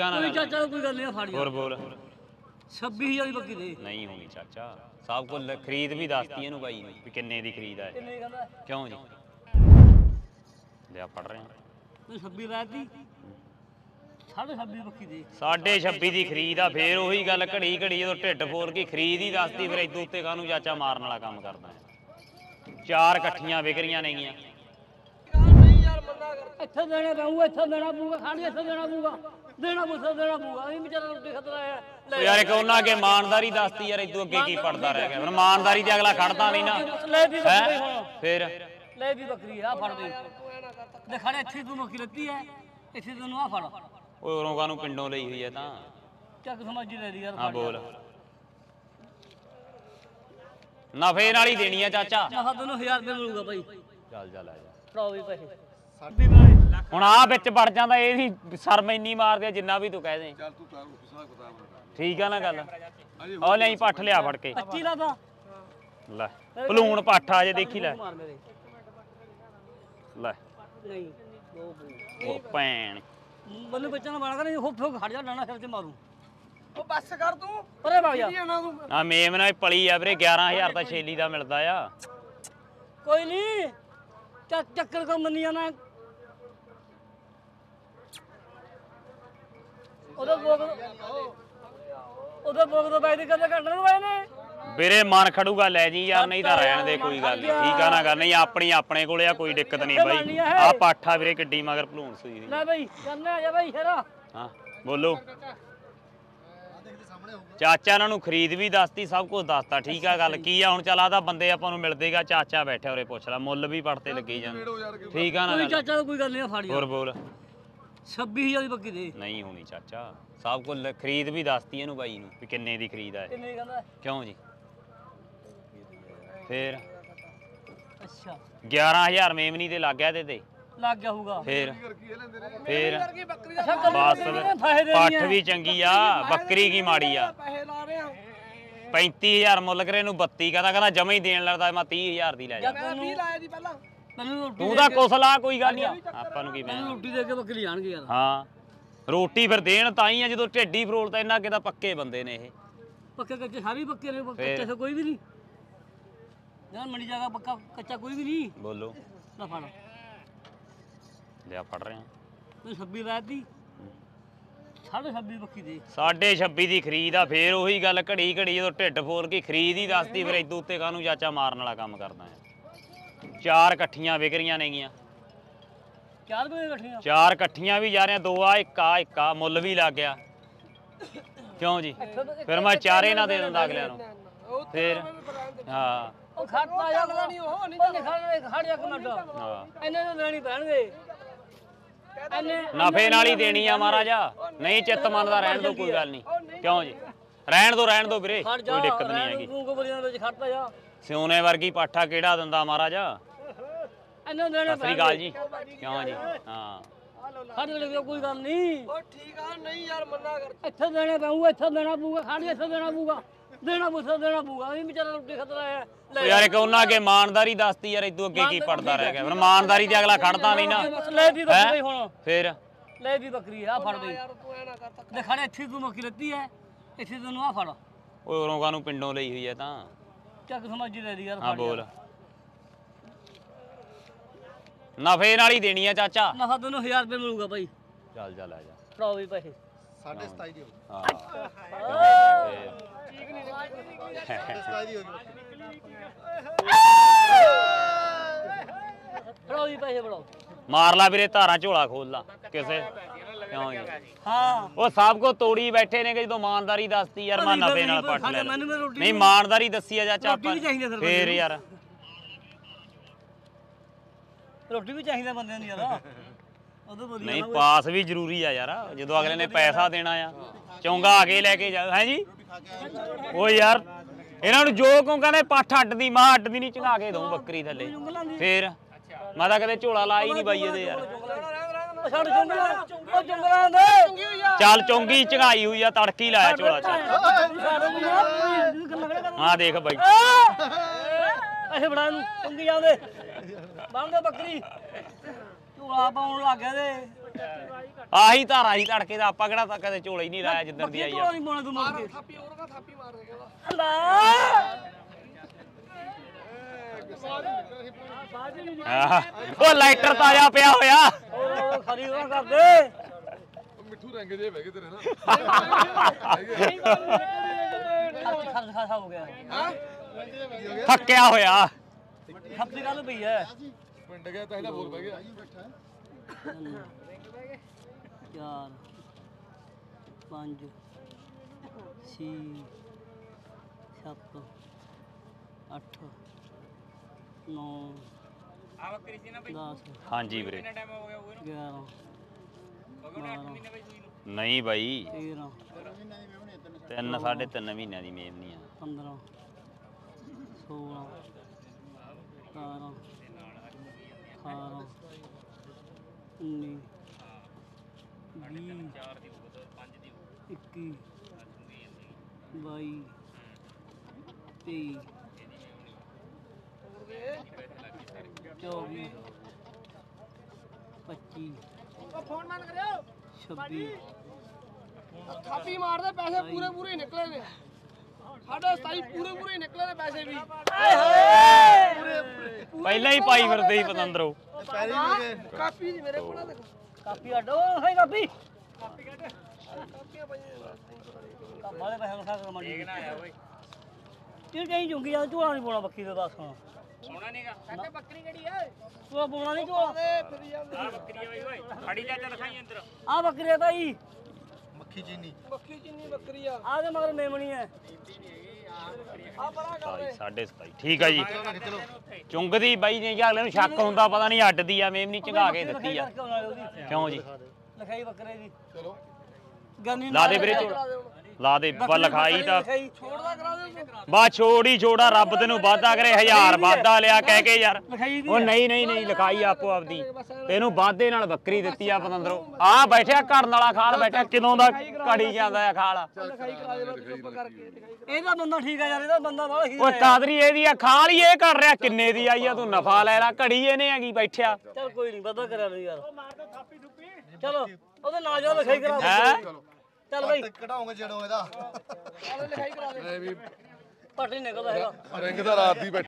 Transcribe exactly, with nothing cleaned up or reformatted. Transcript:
है ना चाचा कोई गल नहीं फाड़ी और बोल छब्बीस हजार की बकरी दे नहीं होनी चाचा सब को खरीद भी दसती है भाई ने किन्ने दी खरीद है क्यों जी लिया पढ़ रहे हैं छब्बीस रात दी साढ़े छब्बीस बकरी दे साढ़े छब्बी की खरीद आ फिर ਉਹੀ ਗੱਲ ਘੜੀ ਘੜੀ ਜਦੋਂ ਢਿੱਡ ਫੋੜ ਕੇ ਖਰੀਦ ਹੀ ਦੱਸਦੀ ਫਿਰ ਇਦੋਂ ਉੱਤੇ ਕਾਹਨੂੰ ਚਾਚਾ ਮਾਰਨ ਵਾਲਾ ਕੰਮ ਕਰਦਾ ਹੈ ਚਾਰ ਇਕੱਠੀਆਂ ਵਿਕਰੀਆਂ ਨੇਗੀਆਂ ਇੱਥੇ ਦੇਣੇ ਪਊਗਾ ਇੱਥੇ ਦੇਣਾ ਪਊਗਾ ਖਾਣੀ ਇੱਥੇ ਦੇਣਾ ਪਊਗਾ ਦੇਣਾ ਮੁੱਸਾ ਦੇਣਾ ਪਊਗਾ ਇਹ ਵਿਚਾਰਾ ਰੋਟੀ ਖਤਰਾ ਹੈ ਯਾਰ ਇੱਕ ਉਹਨਾਂ ਅੱਗੇ ਇਮਾਨਦਾਰੀ ਦੱਸਦੀ ਯਾਰ ਇਦੋਂ ਅੱਗੇ ਕੀ ਪੜਦਾ ਰਹਿ ਗਿਆ ਫਿਰ ਇਮਾਨਦਾਰੀ ਤੇ ਅਗਲਾ ਖੜਦਾ ਨਹੀਂ ਨਾ ਲੈ ਦੀ ਬੱਕਰੀ ਹੁਣ ਫਿਰ ਲੈ ਦੀ ਬੱਕਰੀ ਆ ਫੜ ਦੇ ਦੇਖਾਣੇ ਇੱਥੇ ਤੂੰ ਬੱਕਰੀ ਲੱਤੀ ਹੈ ਇੱਥੇ ਤੈਨੂੰ ਆ ਫੜ ਓਏ ਉਰੋਂ ਕਾਹਨੂੰ ਪਿੰਡੋਂ ਲਈ ਹੋਈ ਹੈ ਤਾਂ ਚੱਕ ਸਮਝੀ ਲੈ ਦੀ ਯਾਰ ਹਾਂ ਬੋਲ ਨਫੇ ਨਾਲ ਹੀ ਦੇਣੀ ਆ ਚਾਚਾ ਨਫਾ ਤੈਨੂੰ ਹਜ਼ਾਰ ਰੁਪਏ ਮਿਲੂਗਾ ਭਾਈ ਚੱਲ ਚੱਲ ਆ ਜਾ ਫੜਾਓ ਵੀ ਪੈਸੇ ਹੁਣ ਆ ਵਿੱਚ ਵੜ ਜਾਂਦਾ ਇਹ ਨਹੀਂ ਸ਼ਰਮ ਇੰਨੀ ਮਾਰਦੇ ਜਿੰਨਾ ਵੀ ਤੂੰ ਕਹਿ ਦੇ ਚੱਲ ਤੂੰ ਤਾਰੂ ਹਿਸਾਬ ਕਿਤਾਬ ਠੀਕ ਆ ਨਾ ਗੱਲ ਉਹ ਲੈ ਪੱਠ ਲਿਆ ਫੜ ਕੇ ਪੱਚੀ ਦਾ ਤਾਂ ਲੈ ਭਲੂਣ ਪੱਠ ਆ ਜੇ ਦੇਖੀ ਲੈ ਲੈ ਨਹੀਂ ਦੋ ਉਹ ਭੈਣ ਮੈਨੂੰ ਬੱਚਾ ਨਾ ਬਣਾ ਕਰ ਹੋ ਫੋ ਖੜ ਜਾ ਡਾਣਾ ਸਿਰ ਤੇ ਮਾਰੂ ਉਹ ਬੱਸ ਕਰ ਤੂੰ ਪਰੇ ਭਾਗ ਜਾ ਆ ਮੇਮ ਨਾਲ ਪਲੀ ਆ ਵੀਰੇ ਗਿਆਰਾਂ ਹਜ਼ਾਰ ਦਾ ਛੇਲੀ ਦਾ ਮਿਲਦਾ ਆ ਕੋਈ ਨਹੀਂ ਚੱਕ ਚੱਕਰ ਕੋ ਮੰਨੀਆਂ ਨਾ ਉਹਦਾ ਬੋਗ ਉਹਦਾ ਬੋਗ ਤੋਂ ਬਾਅਦ ਕਦੇ ਕੱਢਣ ਨੂੰ ਆਏ ਨੇ ਵੀਰੇ ਮਨ ਖੜੂਗਾ ਲੈ ਜੀ ਯਾਰ ਨਹੀਂ ਤਾਂ ਰਹਿਣ ਦੇ ਕੋਈ ਗੱਲ ਨਹੀਂ ਠੀਕ ਆ ਨਾ ਗੱਲ ਨਹੀਂ ਆਪਣੀ ਆਪਣੇ ਕੋਲੇ ਆ ਕੋਈ ਦਿੱਕਤ ਨਹੀਂ ਬਾਈ ਆ ਪਾਠਾ ਵੀਰੇ ਕਿੱਡੀ ਮਗਰ ਭਲੂਣ ਸੂਈ ਹੋਈ ਲੈ ਬਾਈ ਕਰਨੇ ਆ ਜਾ ਬਾਈ ਸ਼ੇਰਾ ਹਾਂ ਬੋਲੋ ਚਾਚਾ ਇਹਨਾਂ ਨੂੰ ਖਰੀਦ ਵੀ ਦੱਸਤੀ ਸਭ ਕੁਝ ਦੱਸਤਾ ਠੀਕ ਆ ਗੱਲ ਕੀ ਆ ਹੁਣ ਚੱਲ ਆ ਤਾਂ ਬੰਦੇ ਆਪਾਂ ਨੂੰ ਮਿਲਦੇਗਾ ਚਾਚਾ ਬੈਠਿਆ ਉਰੇ ਪੁੱਛ ਲੈ ਮੁੱਲ ਵੀ ਪੜਤੇ ਲੱਗੀ ਜਾਂਦੇ ਠੀਕ ਆ ਨਾ ਕੋਈ ਚਾਚਾ ਕੋਈ ਗੱਲ ਨਹੀਂ ਫਾੜੀ ਹੋਰ ਬੋਲ ਛੱਬੀ ਹਜ਼ਾਰ ਦੀ ਬੱਕਰੀ ਦੇ ਨਹੀਂ ਹੋਣੀ ਚਾਚਾ ਸਭ ਕੁਝ ਖਰੀਦ ਵੀ ਦੱਸਤੀ ਇਹਨੂੰ ਬਾਈ ਨੂੰ ਵੀ ਕਿੰਨੇ ਦੀ ਖਰੀਦ ਆ ਕਿੰਨੇ ਕਹਿੰਦਾ ਕਿਉਂ ਜੀ ਫੇਰ ਅੱਛਾ ਗਿਆਰਾਂ ਹਜ਼ਾਰ ਮੇਮਨੀ ਤੇ ਲੱਗ ਗਿਆ ਤੇ ਤੇ ਲੱਗ ਗਿਆ ਹੋਊਗਾ ਫੇਰ ਫੇਰ ਅੱਛਾ ਬਸ ਪੱਠ ਵੀ ਚੰਗੀ ਆ ਬੱਕਰੀ ਕੀ ਮਾੜੀ ਆ ਪੈਸੇ ਲਾ ਰਹੇ ਆ ਪੈਂਤੀ ਹਜ਼ਾਰ ਮੁੱਲ ਕਰੇ ਇਹਨੂੰ ਬੱਤੀ ਕਹਿੰਦਾ ਕਹਿੰਦਾ ਜਮਾ ਹੀ ਦੇਣ ਲੱਗਦਾ ਮੈਂ ਤੀਹ ਹਜ਼ਾਰ ਦੀ ਲੈ ਜਾ ਮੈਂ ਵੀਹ ਲਾਇਆ ਜੀ ਪਹਿਲਾਂ ਤੈਨੂੰ ਰੋਟੀ ਤੂੰ ਤਾਂ ਕੁਛ ਲਾ ਕੋਈ ਗੱਲ ਨਹੀਂ ਆਪਾਂ ਨੂੰ ਕੀ ਤੈਨੂੰ ਪੈਣਾ ਰੋਟੀ ਦੇ ਕੇ ਬੱਕਰੀ ਜਾਣਗੇ ਯਾਰ ਹਾਂ ਰੋਟੀ ਫਿਰ ਦੇਣ ਤਾਂ ਹੀ ਆ ਜਦੋਂ ਢੇਡੀ ਫਰੋਲਦਾ ਇਹਨਾਂ ਅੱਗੇ ਤਾਂ ਪੱਕੇ ਬੰਦੇ ਨੇ ਇਹ ਪੱਕੇ ਕੱਚੇ ਸਾਰੇ ਪੱਕੇ ਨੇ ਕੱਚੇ ਸੇ ਕੋਈ ਵੀ ਨਹੀਂ ਯਾਰ ਮੰਡੀ ਜਾਗਾ ਪੱਕਾ ਕੱਚਾ ਕੋਈ ਵੀ ਨਹੀਂ ਬੋਲੋ ਨਾ ਫੜ ਲਿਆ ਪੜ ਰਹੇ ਆ ਤੂੰ ਛੱਬੀ ਰਾਤ ਦੀ ਸਾਢੇ ਛੱਬੀ ਬੱਕੀ ਦੇ ਸਾਢੇ ਛੱਬੀ ਦੀ ਖਰੀਦ ਆ ਫੇਰ ਉਹੀ ਗੱਲ ਘੜੀ ਘੜੀ ਜਦੋਂ ਢਿੱਡ ਫੋਲ ਕੇ ਖਰੀਦ ਹੀ ਦੱਸਦੀ ਫਿਰ ਇਦੋਂ ਉੱਤੇ ਕਾਹਨੂੰ ਚਾਚਾ ਮਾਰਨ ਵਾਲਾ ਕੰਮ ਕਰਦਾ ਆ ਚਾਰ ਇਕੱਠੀਆਂ ਵਿਕਰੀਆਂ ਨੇਗੀਆਂ ਚਾਰ ਵਜੇ ਇਕੱਠੀਆਂ ਚਾਰ ਇਕੱਠੀਆਂ ਵੀ ਜਾ ਰਹੀਆਂ ਦੋ ਆ ਇੱਕ ਆ ਇੱਕ ਆ ਮੁੱਲ ਵੀ ਲੱਗ ਗਿਆ ਕਿਉਂ ਜੀ ਫਿਰ ਮੈਂ ਚਾਰੇ ਨਾ ਦੇ ਦਿੰਦਾ ਅਗਲਿਆਂ ਨੂੰ ਫਿਰ ਹਾਂ ਉਹ ਖੜਤਾ ਜਾਂਦਾ ਨਹੀਂ ਉਹ ਨਹੀਂ ਖੜ ਖੜ ਜਾ ਕਮੈਂਟ ਹਾਂ ਇਹਨੇ ਨੂੰ ਲੈਣੀ ਪੈਣਗੇ ਇਹਨੇ ਨਫੇ ਨਾਲ ਹੀ ਦੇਣੀ ਆ ਮਹਾਰਾਜਾ ਨਹੀਂ ਚਿੱਤ ਮੰਨਦਾ ਰਹਿਣ ਦੋ ਕੋਈ ਗੱਲ ਨਹੀਂ ਕਿਉਂ ਜੀ ਰਹਿਣ ਦੋ ਰਹਿਣ ਦੋ ਵੀਰੇ ਕੋਈ ਦਿੱਕਤ ਨਹੀਂ ਹੈਗੀ ਤੂੰ ਕੋ ਬਲੀਆਂ ਵਿੱਚ ਖੜਤਾ ਜਾ ਸਿਉਨੇ ਵਰਗੀ ਪਾਠਾ ਕਿਹੜਾ ਦਿੰਦਾ ਮਹਾਰਾਜਾ ਇਹਨੇ ਲੈਣੇ ਸਤਿ ਸ੍ਰੀ ਅਕਾਲ ਜੀ ਕਿਉਂ ਜੀ ਹਾਂ ਖੜ ਲੈ ਕੋਈ ਗੱਲ ਨਹੀਂ ਉਹ ਠੀਕ ਆ ਨਹੀਂ ਯਾਰ ਮੰਨਾ ਕਰ ਇੱਥੇ ਦੇਣੇ ਪਊਗਾ ਇੱਥੇ ਦੇਣਾ ਪਊਗਾ ਖਾਣੀ ਇੱਥੇ ਦੇਣਾ ਪਊਗਾ ਦੇਣਾ ਮੁੱਸਾ ਦੇਣਾ ਪਊਗਾ ਇਹ ਵਿਚਾਰਾ ਰੋਟੀ ਖਤਰਾ ਹੈ ਉਹ ਯਾਰ ਇੱਕ ਉਹਨਾਂ ਅੱਗੇ ਇਮਾਨਦਾਰੀ ਦੱਸਤੀ ਯਾਰ ਇਦੋਂ ਅੱਗੇ ਕੀ ਪੜਦਾ ਰਹਿ ਗਿਆ ਫਿਰ ਇਮਾਨਦਾਰੀ ਤੇ ਅਗਲਾ ਖੜਦਾ ਨਹੀਂ ਨਾ ਲੈ ਦੀ ਬੱਕਰੀ ਹੁਣ ਫਿਰ ਲੈ ਦੀ ਬੱਕਰੀ ਆ ਫੜ ਦੇ ਯਾਰ ਤੂੰ ਐ ਨਾ ਕਰ ਤੱਕ ਦੇਖਾਣੇ ਇੱਥੇ ਤੂੰ ਬੱਕਰੀ ਲੱਤੀ ਹੈ ਇੱਥੇ ਤੈਨੂੰ ਆ ਫੜ ਓਏ ਉਰੋਂ ਕਾਹਨੂੰ ਪਿੰਡੋਂ ਲਈ ਹੋਈ ਹੈ ਤਾਂ ਚੱਕ ਸਮਝੀ ਲੈ ਦੀ ਯਾਰ ਹਾਂ ਬੋਲ ਨਫੇ ਨਾਲ ਹੀ ਦੇਣੀ ਆ ਚਾਚਾ ਨਫਾ ਤੈਨੂੰ ਹਜ਼ਾਰ ਰੁਪਏ ਮਿਲੂਗਾ ਭਾਈ ਚੱਲ ਚੱਲ ਆ ਜਾ ਫੜਾਓ ਵੀ ਪੈਸੇ ਸਾਢੇ ਸਤਾਈ ਦੀ ਹੋ ਗਈ ਹਾਂ ਠੀਕ ਨਹੀਂ ਸਤਾਈ ਦੀ ਹੋ ਗਈ ਫੜਾਓ ਵੀ ਪੈਸੇ ਫੜਾਓ ਮਾਰ ਲਾ ਵੀਰੇ ਧਾਰਾਂ ਝੋਲਾ ਖੋਲ ਲਾ ਕਿਸੇ ਕਿਉਂ ਜੀ ਹਾਂ ਉਹ ਸਭ ਕੋ ਤੋੜੀ ਬੈਠੇ ਨੇ ਕਿ ਜਦੋਂ ਇਮਾਨਦਾਰੀ ਦੱਸਤੀ ਯਾਰ ਮੈਂ ਨਫੇ ਨਾਲ ਪੱਟ ਲੈ ਨਹੀਂ ਇਮਾਨਦਾਰੀ ਦੱਸੀ ਆ ਚਾਚਾ ਆਪਾਂ ਫੇਰ ਯਾਰ ਰੋਟੀ ਵੀ ਚਾਹੀਦਾ ਬੰਦੇ ਨੂੰ ਯਾਰ ਉਦੋਂ ਵਧੀਆ ਨਹੀਂ ਪਾਸ ਵੀ ਜ਼ਰੂਰੀ ਆ ਯਾਰ ਜਦੋਂ ਅਗਲੇ ਨੇ ਪੈਸਾ ਦੇਣਾ ਆ ਚੌਂਗਾ ਆ ਕੇ ਲੈ ਕੇ ਜਾ ਹੈ ਜੀ ਉਹ ਯਾਰ ਇਹਨਾਂ ਨੂੰ ਜੋ ਕੋ ਕਹਿੰਦੇ ਪੱਠ ਅੱਡ ਦੀ ਮਾਂ ਅੱਡ ਦੀ ਨਹੀਂ ਚੰਗਾ ਕੇ ਦਊ ਬੱਕਰੀ ਥੱਲੇ ਫੇਰ ਮੈਂ ਤਾਂ ਕਦੇ ਝੋਲਾ ਲਾ ਹੀ ਨਹੀਂ ਬਾਈ ਇਹਦੇ ਯਾਰ ਛੱਡ ਜੰਗਲਾਂ ਉਹ ਜੰਗਲਾਂ ਦੇ ਚੱਲ ਚੌਂਗੀ ਚੰਗਾਈ ਹੋਈ ਆ ਤੜਕੀ ਲਾਇਆ ਝੋਲਾ ਚ ਹਾਂ ਦੇਖ ਬਾਈ ਅਸੇ ਬੜਾ ਨੂੰ ਚੰਗੀ ਜਾਂਦੇ ਬੰਦੇ ਬੱਕਰੀ ਝੋਲਾ ਪਾਉਣ ਲੱਗ ਗਿਆ ਤੇ ਆਹੀ ਧਾਰਾ ਹੀ ਤੜਕੇ ਦਾ ਆਪਾਂ ਕਿਹੜਾ ਤਾਂ ਕਦੇ ਝੋਲਾ ਹੀ ਨਹੀਂ ਲਾਇਆ ਜਿੱਦਣ ਦੀ ਆਈ ਆ ਨਹੀਂ ਪਾਉਣਾ ਤੂੰ ਮਾਰ ਕੇ ਥਾਪੀ ਹੋਰ ਕਾ ਥਾਪੀ ਮਾਰ ਦੇ ਕਹਿੰਦਾ ਆਹ, ਉਹ ਲਾਈਟਰ ਤਾਜ਼ਾ ਪਿਆ ਹੋਇਆ ਉਹ ਖਰੀ ਉਹ ਕਰ ਦੇ ਮਿੱਠੂ ਰੰਗ ਜੇ ਬਹਿ ਗਏ ਤੇਰੇ ਨਾਲ ਖਰਚ ਖਰਚ ਖਾਸਾ ਹੋ ਗਿਆ ਥੱਕਿਆ ਹੋਇਆ ਸਭ ਦੀ ਗੱਲ ਪਈ ਹੈ ਪਿੰਡ ਗਿਆ ਤਾਂ ਇਹਦਾ ਬੋਲ ਬਹਿ ਗਿਆ ਚਾਰ ਪੰਜ ਛੇ ਸੱਤ ਅੱਠ ਨੌ ਆ ਬੱਕਰੀ ਸੀ ਨਾ ਬਈ ਦਸ ਹਾਂਜੀ ਵੀਰੇ ਗਿਆਰਾਂ ਬਾਰਾਂ ਨਹੀਂ ਬਾਈ ਤੇਰਾਂ ਤਿੰਨ ਸਾਢੇ ਤਿੰਨ ਮਹੀਨਿਆਂ ਦੀ ਮੇਮਨੀ ਆ ਪੰਦਰਾਂ ਸੋਲਾਂ ਸਤਾਰਾਂ ਅਠਾਰਾਂ ਉੱਨੀ ਵੀਹ ਇੱਕੀ ਬਾਈ ਤੇਈ ਚੌਵੀ ਪੱਚੀ ਫੋਨ ਬੰਦ ਕਰਿਓ ਛੱਬੀ ਥਾਪੀ ਮਾਰਦੇ ਪੈਸੇ ਪੂਰੇ ਪੂਰੇ ਹੀ ਨਿਕਲੇ ਨੇ ਸਾਡੇ ਸਤਾਈ ਪੂਰੇ ਪੂਰੇ ਹੀ ਨਿਕਲੇ ਨੇ ਪੈਸੇ ਵੀ ਪਹਿਲਾਂ ਹੀ ਪਾਈ ਫਿਰਦੇ ਸੀ ਪਤੰਦਰੋ ਕਾਪੀ ਜੀ ਮੇਰੇ ਕੋਲ ਆ ਦੇਖੋ ਕਾਪੀ ਅੱਡੋ ਹੈ ਕਾਪੀ ਕਾਪੀਆਂ ਪਈਆਂ ਕਾਪਾਲੇ ਪੈਸੇ ਲਖਾ ਕਰ ਮੰਡੀ ਦੇਖਣਾ ਆਇਆ ਓਏ ਤੂੰ ਕਹੀਂ ਜੁੰਗੀ ਆ ਝੋਲਾ ਨਹੀਂ ਪਾਉਣਾ ਬੱਕੀ ਦੇ ਦੱਸ ਹੁਣ ਸੋਣਾ ਨਹੀਂਗਾ ਕਹਿੰਦੇ ਬੱਕਰੀ ਕਿਹੜੀ ਆ ਤੂੰ ਪਾਉਣਾ ਨਹੀਂ ਝੋਲਾ ਫਿਰ ਜਾਂਦੇ ਆ ਬੱਕਰੀ ਆ ਬਈ ਓਏ ਫੜੀ ਲੈ ਚੱਲ ਖਾਈ ਅੰਦਰ ਆ ਬੱਕਰੀ ਆ ਭਾਈ ਮੱਖੀ ਚੀਨੀ ਮੱਖੀ ਚੀਨੀ ਬੱਕਰੀ ਆ ਆ ਦੇ ਮਗਰ ਮੇਮਣੀ ਹੈ ਆ ਬੜਾ ਕਰ ਸਤਾਈ ਸਾਢੇ ਸਤਾਈ ਠੀਕ ਆ ਜੀ ਚੁੰਗਦੀ ਬਾਈ ਨੇ ਜਾਂ ਅਗਲੇ ਨੂੰ ਸ਼ੱਕ ਹੁੰਦਾ ਪਤਾ ਨਹੀਂ ਅੱਡਦੀ ਆ ਮੇਮਨੀ ਚੰਗਾ ਕੇ ਦਿੱਤੀ ਆ ਕਿਉਂ ਜੀ ਲਿਖਾਈ ਬੱਕਰੇ ਦੀ ਚਲੋ ਗੰਨੀ ਲਾ ਦੇ ਵੀਰੇ ਝੋਲਾ ਲਾ ਦੇ ਬਾ ਲਿਖਾਈ ਤਾਂ ਛੋੜਦਾ ਕਰਾ ਦੇ ਬਾ ਛੋੜੀ ਛੋੜਾ ਰੱਬ ਤੈਨੂੰ ਵਾਦਾ ਕਰੇ ਹਜ਼ਾਰ ਵਾਦਾ ਲਿਆ ਕਹਿ ਕੇ ਯਾਰ ਲਿਖਾਈ ਦੀ ਉਹ ਨਹੀਂ ਨਹੀਂ ਨਹੀਂ ਲਿਖਾਈ ਆਪੋ ਆਪਦੀ ਤੈਨੂੰ ਵਾਦੇ ਨਾਲ ਬੱਕਰੀ ਦਿੱਤੀ ਆ ਪਤੰਦਰੋ ਆ ਬੈਠਿਆ ਘੜਨ ਵਾਲਾ ਖਾਲ ਬੈਠਾ ਕਿਦੋਂ ਦਾ ਘੜੀ ਜਾਂਦਾ ਆ ਖਾਲ ਲਿਖਾਈ ਕਰਾ ਦੇ ਮੈਂ ਚੁੱਪ ਕਰਕੇ ਲਿਖਾਈ ਇਹਦਾ ਬੰਦਾ ਠੀਕ ਆ ਯਾਰ ਇਹਦਾ ਬੰਦਾ ਬਾਹਲਾ ਹੀ ਓਏ ਕਾਦਰੀ ਇਹਦੀ ਆ ਖਾਲ ਹੀ ਇਹ ਕਰ ਰਿਹਾ ਕਿੰਨੇ ਦੀ ਆਈ ਆ ਤੂੰ ਨਫਾ ਲੈ ਲੈ ਘੜੀ ਇਹਨੇ ਹੈਗੀ ਬੈਠਿਆ ਚੱਲ ਕੋਈ ਨਹੀਂ ਵਾਦਾ ਕਰਾ ਲਈ ਯਾਰ ਚਲੋ ਉਹਦੇ ਨਾਲ ਜਾ ਲਿਖਾਈ ਕਰਾ ਹੈ ਚੱਲ ਬਈ ਕਢਾਉਂਗੇ ਜੜੋਂ ਇਹਦਾ ਲਿਖਾਈ ਕਰਾ ਦੇ ਐ ਵੀ ਪੱਟ ਨਹੀਂ ਨਿਕਲਦਾ ਹੈਗਾ ਰਿੰਗ ਦਾ ਰਾਤ ਦੀ ਬੈਠਾ